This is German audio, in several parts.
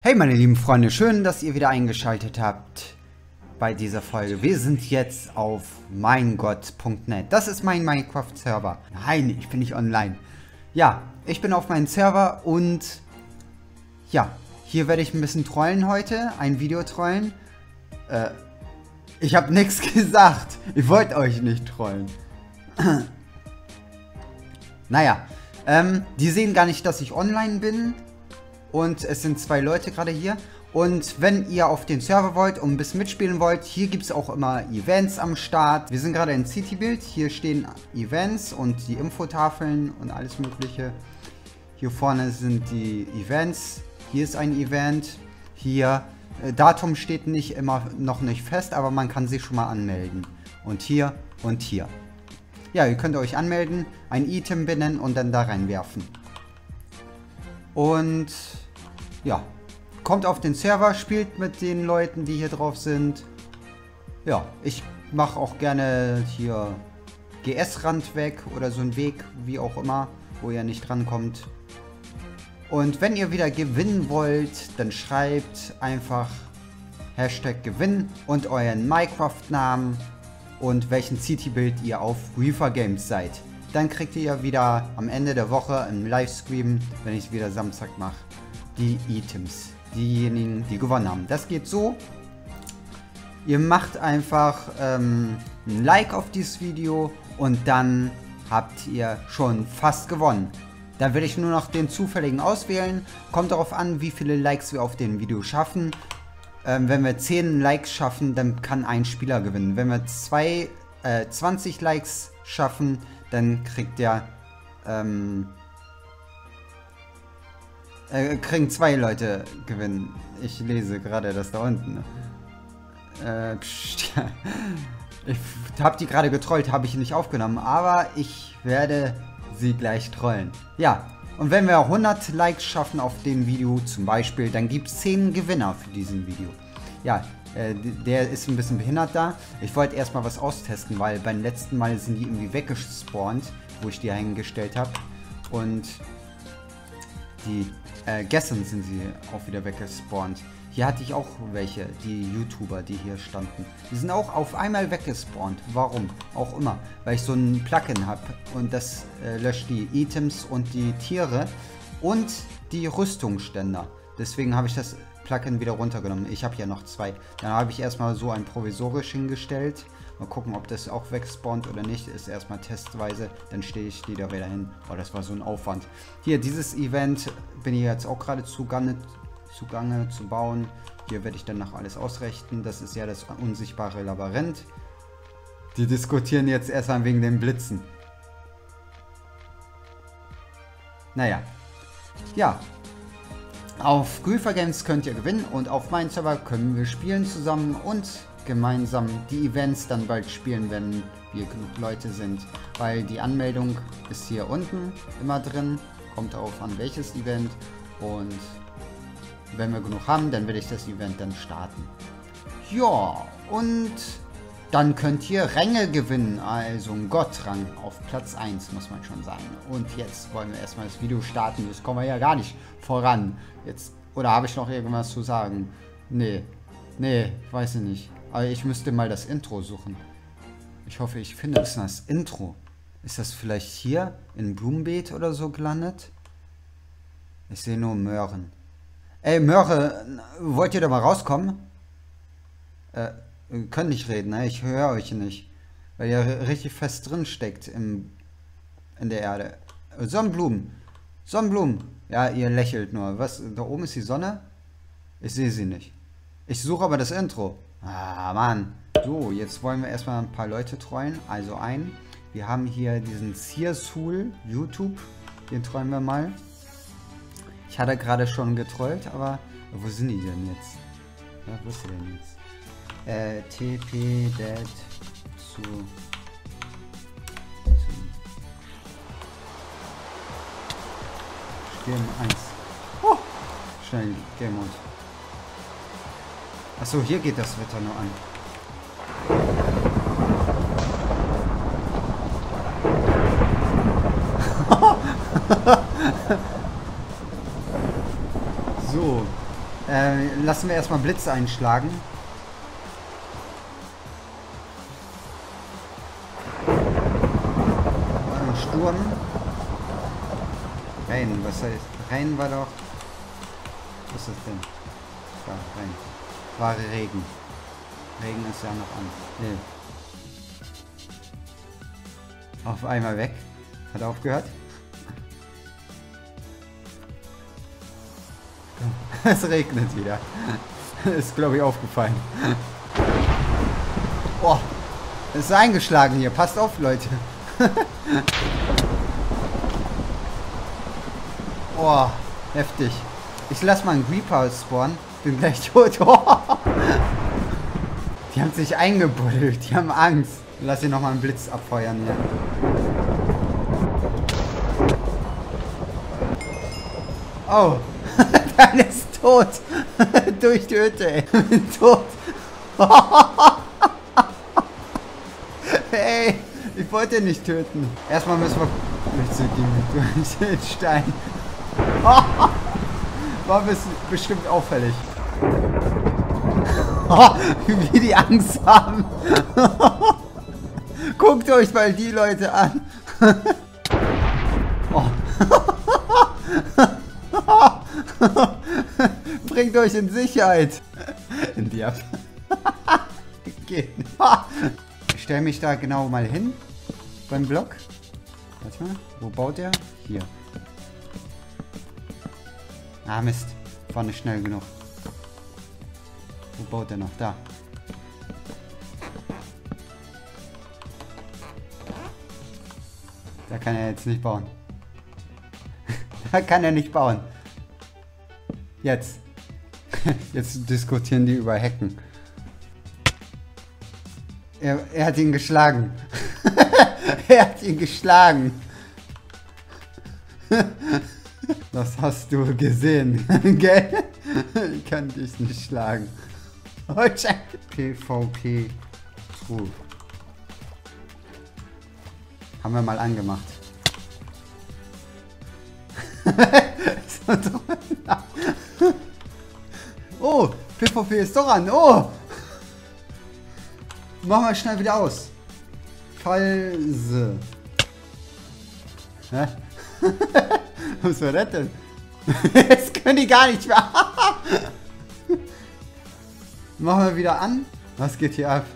Hey meine lieben Freunde, schön, dass ihr wieder eingeschaltet habt bei dieser Folge. Wir sind jetzt auf meingott.net. Das ist mein Minecraft-Server. Nein, ich bin nicht online. Ja, ich bin auf meinem Server und ja, hier werde ich ein bisschen trollen heute, ein Video trollen. Ich habe nichts gesagt. Ich wollte euch nicht trollen. Naja, die sehen gar nicht, dass ich online bin. Und es sind zwei Leute gerade hier. Und wenn ihr auf den Server wollt und ein bisschen mitspielen wollt, hier gibt es auch immer Events am Start. Wir sind gerade in Citybuild. Hier stehen Events und die Infotafeln und alles mögliche. Hier vorne sind die Events. Hier ist ein Event. Hier, Datum steht noch nicht fest, aber man kann sich schon mal anmelden. Und hier und hier. Ja, ihr könnt euch anmelden, ein Item benennen und dann da reinwerfen. Und ja, kommt auf den Server, spielt mit den Leuten, die hier drauf sind. Ja, ich mache auch gerne hier GS-Rand weg oder so einen Weg, wie auch immer, wo ihr nicht rankommt. Und wenn ihr wieder gewinnen wollt, dann schreibt einfach Hashtag Gewinn und euren Minecraft-Namen und welchen Citybuild ihr auf Reaper Games seid. Dann kriegt ihr wieder am Ende der Woche im Livestream, wenn ich es wieder Samstag mache, die Items. Diejenigen, die gewonnen haben. Das geht so. Ihr macht einfach ein Like auf dieses Video und dann habt ihr schon fast gewonnen. Dann werde ich nur noch den zufälligen auswählen. Kommt darauf an, wie viele Likes wir auf dem Video schaffen. Wenn wir 10 Likes schaffen, dann kann ein Spieler gewinnen. Wenn wir 20 Likes schaffen, dann kriegt der, kriegen 2 Leute gewinnen. Ich lese gerade das da unten. Ich habe die gerade getrollt, habe ich nicht aufgenommen, aber ich werde sie gleich trollen. Ja, und wenn wir 100 Likes schaffen auf dem Video zum Beispiel, dann gibt es 10 Gewinner für diesen Video. Ja, der ist ein bisschen behindert da. Ich wollte erstmal was austesten, weil beim letzten Mal sind die irgendwie weggespawnt, wo ich die eingestellt habe. Und die gestern sind sie auch wieder weggespawnt. Hier hatte ich auch welche, die YouTuber, die hier standen. Die sind auch auf einmal weggespawnt. Warum? Auch immer. Weil ich so ein Plugin habe und das löscht die Items und die Tiere und die Rüstungsständer. Deswegen habe ich das Plugin wieder runtergenommen. Ich habe ja noch 2. Dann habe ich erstmal so ein provisorisch hingestellt. Mal gucken, ob das auch wegspawnt oder nicht. Ist erstmal testweise. Dann stehe ich die da wieder hin. Oh, das war so ein Aufwand. Hier, dieses Event bin ich jetzt auch gerade zugange zu bauen. Hier werde ich dann noch alles ausrichten. Das ist ja das unsichtbare Labyrinth. Die diskutieren jetzt erstmal wegen den Blitzen. Naja. Ja. Auf Reaper Games könnt ihr gewinnen und auf meinem Server können wir spielen zusammen und gemeinsam die Events dann bald spielen, wenn wir genug Leute sind. Weil die Anmeldung ist hier unten immer drin. Kommt darauf an, welches Event. Und wenn wir genug haben, dann werde ich das Event dann starten. Ja, und dann könnt ihr Ränge gewinnen, also ein Gottrang auf Platz 1, muss man schon sagen. Und jetzt wollen wir erstmal das Video starten, jetzt kommen wir ja gar nicht voran. Jetzt, oder habe ich noch irgendwas zu sagen? Nee, weiß ich nicht. Aber ich müsste mal das Intro suchen. Ich hoffe, ich finde das Intro. Ist das vielleicht hier in Blumenbeet oder so gelandet? Ich sehe nur Möhren. Ey, Möhre, wollt ihr da mal rauskommen? Ihr könnt nicht reden, ne? Ich höre euch nicht. Weil ihr richtig fest drin steckt in der Erde. Sonnenblumen. Sonnenblumen. Ja, ihr lächelt nur. Was? Da oben ist die Sonne? Ich sehe sie nicht. Ich suche aber das Intro. Ah, Mann. So, jetzt wollen wir erstmal ein paar Leute trollen. Also wir haben hier diesen Searsul YouTube. Den trollen wir mal. Ich hatte gerade schon getrollt, aber wo sind die denn jetzt? Ja, wo ist sie denn jetzt? TP Dead zu Spiel 1. Oh, schnell Game Mode. Achso, hier geht das Wetter nur an. So, Lassen wir erstmal Blitz einschlagen. Sturm. Rein, was heißt? Rein war doch. Was ist das denn? Ja, rein. War Regen. Regen ist ja noch an. Nee. Auf einmal weg. Hat aufgehört. Es regnet wieder. Ist, glaube ich, aufgefallen. Oh, es ist eingeschlagen hier. Passt auf, Leute. Oh, heftig. Ich lass mal einen Creeper spawnen. Bin gleich tot. Oh. Die haben sich eingebuddelt. Die haben Angst. Lass ihn nochmal einen Blitz abfeuern hier. Oh. Dann ist tot. Durch die Hütte, ey. Tot. Ey, ich wollte ihn nicht töten. Erstmal müssen wir durch den Stein. War bestimmt auffällig. Wie die Angst haben. Guckt euch mal die Leute an. Oh. Bringt euch in Sicherheit. In die ab. Ich stelle mich da genau mal hin. Beim Block. Warte mal. Wo baut er? Hier. Ah, Mist. War nicht schnell genug. Wo baut er noch? Da. Da kann er jetzt nicht bauen. Da kann er nicht bauen. Jetzt. Jetzt diskutieren die über Hecken. Er hat ihn geschlagen. Er hat ihn geschlagen. Das hast du gesehen, gell? Ich kann dich nicht schlagen. PvP True. Haben wir mal angemacht. Oh, PvP ist doch an. Oh! Machen wir schnell wieder aus. False. Hä? Was war das denn? Jetzt können die gar nicht mehr. Machen wir wieder an. Was geht hier ab?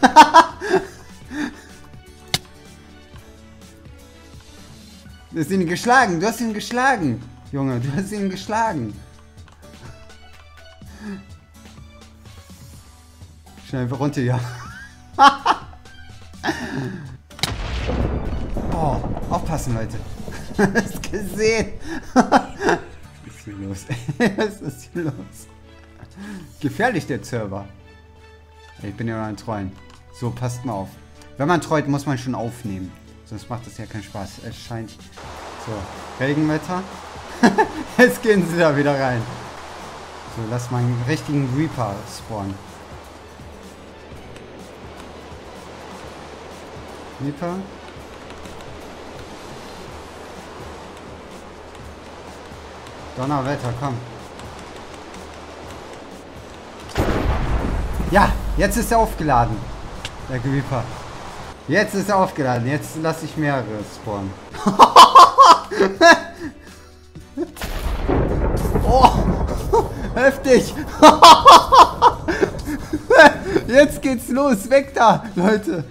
Du hast ihn geschlagen. Du hast ihn geschlagen. Junge, du hast ihn geschlagen. Schnell runter, ja. Oh, aufpassen, Leute. Hast gesehen? Was ist hier los? Was ist hier los? Gefährlich, der Server. Ich bin ja noch ein Treuen. So, passt mal auf. Wenn man treut, muss man schon aufnehmen. Sonst macht das ja keinen Spaß. Es scheint... So, Regenwetter. Jetzt gehen sie da wieder rein. So, lass mal einen richtigen Reaper spawnen. Reaper. Donnerwetter, komm. Ja, jetzt ist er aufgeladen. Der Reaper. Jetzt ist er aufgeladen. Jetzt lasse ich mehrere spawnen. Oh, heftig. Jetzt geht's los. Weg da, Leute.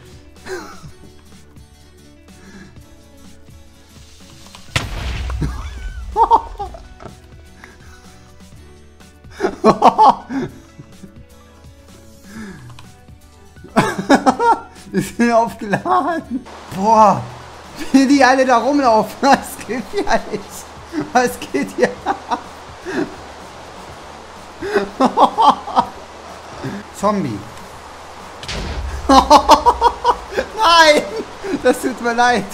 Die sind aufgeladen. Boah, wie die alle da rumlaufen. Was geht hier alles? Was geht hier? Zombie. Nein, das tut mir leid.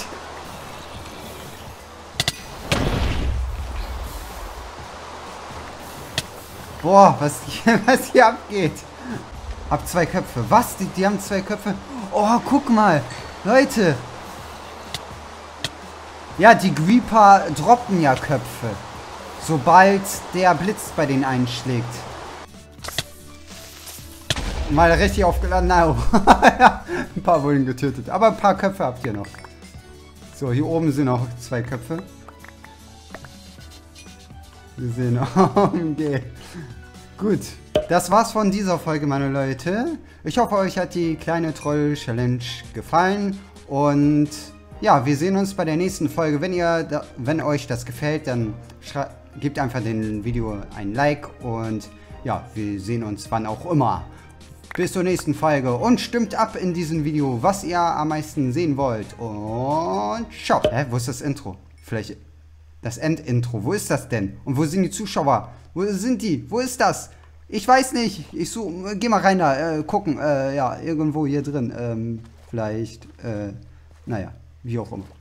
Boah, was hier abgeht. Hab 2 Köpfe. Was? Die haben 2 Köpfe? Oh, guck mal. Leute. Ja, die Reaper droppen ja Köpfe. Sobald der Blitz bei denen einschlägt. Mal richtig aufgeladen. Na, ein paar wurden getötet. Aber ein paar Köpfe habt ihr noch. So, hier oben sind noch 2 Köpfe. Wir sehen. Okay. Gut. Das war's von dieser Folge, meine Leute. Ich hoffe, euch hat die kleine Troll-Challenge gefallen. Und ja, wir sehen uns bei der nächsten Folge. Wenn euch das gefällt, dann gebt einfach dem Video ein Like. Und ja, wir sehen uns wann auch immer. Bis zur nächsten Folge. Und stimmt ab in diesem Video, was ihr am meisten sehen wollt. Und ciao. Hä, wo ist das Intro? Vielleicht das Endintro. Wo ist das denn? Und wo sind die Zuschauer? Wo sind die? Wo ist das? Ich weiß nicht. Ich suche. Geh mal rein da. Gucken. Ja, irgendwo hier drin. Vielleicht. Naja, wie auch immer.